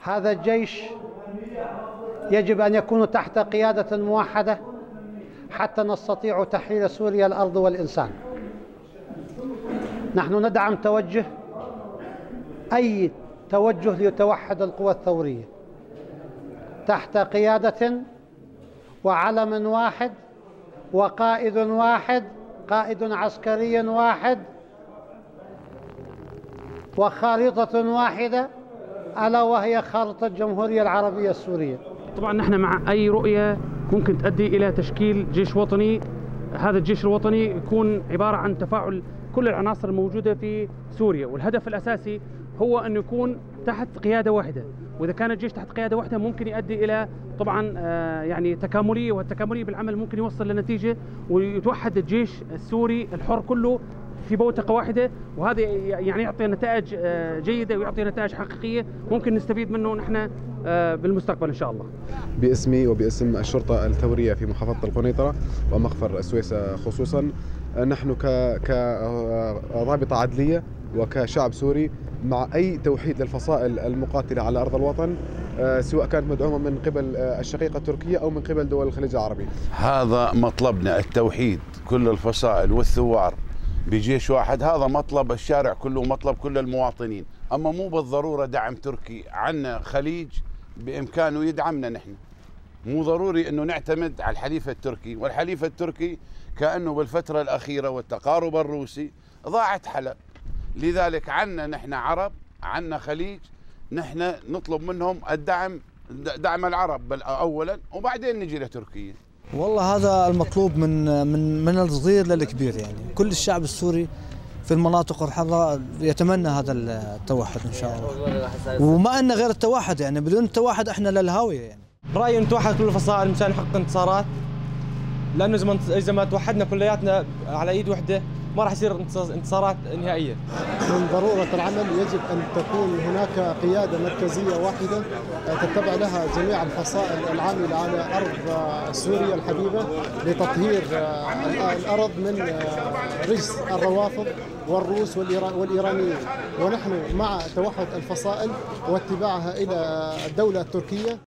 هذا الجيش يجب أن يكون تحت قيادة موحدة حتى نستطيع تحرير سوريا الأرض والإنسان. نحن ندعم أي توجه ليتوحد القوى الثورية تحت قيادة وعلم واحد وقائد واحد، قائد عسكري واحد وخارطة واحدة، ألا وهي خارطة الجمهورية العربية السورية. طبعا نحن مع أي رؤية ممكن تؤدي إلى تشكيل جيش وطني. هذا الجيش الوطني يكون عبارة عن تفاعل كل العناصر الموجودة في سوريا، والهدف الأساسي هو أن يكون تحت قيادة واحدة. وإذا كان الجيش تحت قيادة واحدة ممكن يؤدي إلى طبعا يعني تكاملية، والتكاملية بالعمل ممكن يوصل لنتيجة ويتوحد الجيش السوري الحر كله في بوتقة واحدة، وهذا يعني يعطي نتائج جيدة ويعطي نتائج حقيقية ممكن نستفيد منه نحن بالمستقبل إن شاء الله. باسمي وباسم الشرطة الثورية في محافظة القنيطرة ومخفر السويس خصوصا، نحن كرابطة عدلية وكشعب سوري مع أي توحيد للفصائل المقاتلة على أرض الوطن، سواء كانت مدعومة من قبل الشقيقة التركية أو من قبل دول الخليج العربي. هذا مطلبنا، التوحيد كل الفصائل والثوار بجيش واحد. هذا مطلب الشارع كله، مطلب كل المواطنين. أما مو بالضرورة دعم تركي، عنا خليج بإمكانه يدعمنا نحن. مو ضروري أنه نعتمد على الحليف التركي، والحليف التركي كأنه بالفترة الأخيرة والتقارب الروسي ضاعت حلب. لذلك عنا نحن عرب، عنا خليج، نحن نطلب منهم الدعم، دعم العرب أولا وبعدين نجي لتركيا. والله هذا المطلوب من الصغير للكبير، يعني كل الشعب السوري في المناطق الحرة يتمنى هذا التوحد إن شاء الله، وما أن غير التوحد، يعني بدون التوحد إحنا للهاوية. يعني برأيي نتوحد كل الفصائل مشان نحقق انتصارات، لأنه إذا ما توحدنا كلياتنا على إيد وحدة ما راح يصير انتصارات نهائية. من ضرورة العمل يجب أن تكون هناك قيادة مركزية واحدة تتبع لها جميع الفصائل العاملة على أرض سوريا الحبيبة لتطهير الأرض من رجس الروافض والروس والإيرانيين. ونحن مع توحد الفصائل واتباعها إلى الدولة التركية.